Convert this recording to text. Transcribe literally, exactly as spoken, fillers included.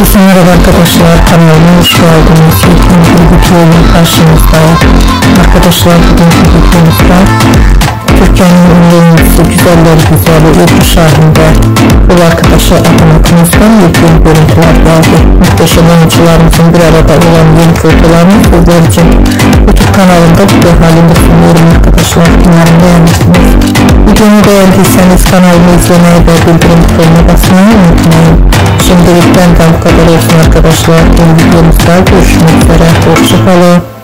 Herkese merhaba arkadaşlar, kanalıma hoş geldiniz. Yepyeni bir videoyla karşınızdayım. Arkadaşlar, bugünkü videomuzda Türkiye'nin ünlü oyuncusu, güzeller güzeli Ebru Şahin'de bu arkadaşa adınakımızdan yepyeni görüntüler geldi. Muhteşem oyuncularımızın bir arada olan yeni fotolarını sizler için YouTube kanalımda video halinde sunuyorum arkadaşlar. Umarım beğenirsiniz. Videomu beğendiyseniz kanalımı izlemeyi ve bildirim butonuna basmayı unutmayın. Şimdilik benden bu kadar olsun arkadaşlar. Yeni videomuzda görüşmek üzere. Hoşça kalın.